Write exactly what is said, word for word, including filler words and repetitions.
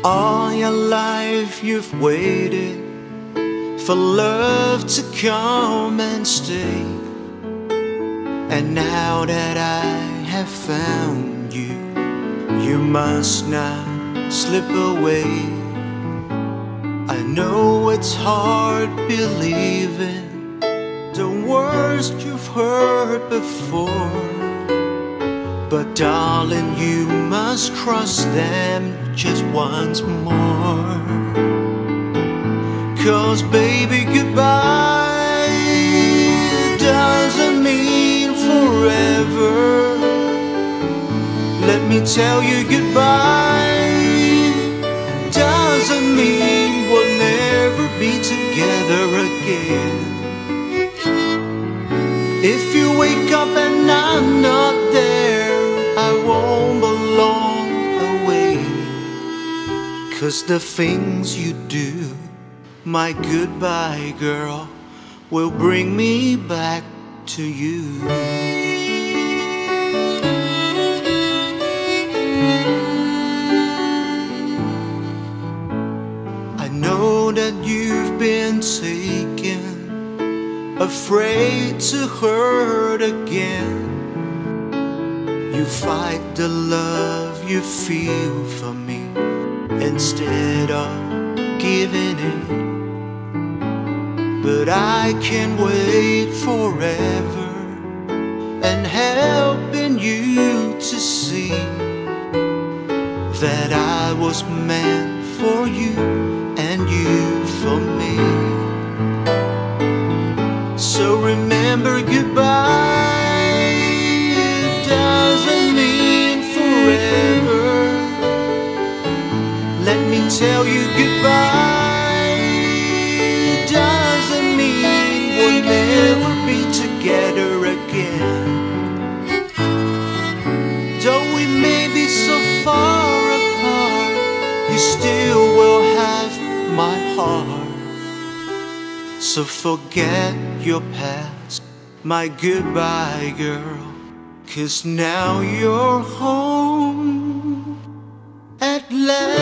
All your life you've waited for love to come and stay, and now that I have found you, you must not slip away. I know it's hard believing the worst you've heard before, but darling, you must cross them just once more. 'Cause baby, goodbye doesn't mean forever. Let me tell you, goodbye doesn't mean we'll never be together again. If you wake up and I'm not there, I won't be long away. 'Cause the things you do, my goodbye girl, will bring me back to you. I know that you've been taken, afraid to hurt again. You fight the love you feel for me instead of giving in. But I can't wait forever and helping you to see that I was meant for you and you for me. So remember, goodbye doesn't mean forever. Let me tell you, goodbye doesn't mean we'll never be together again. Though we may be so far apart, you still will have my heart. So forget your past, my goodbye girl, 'cause now you're home at last.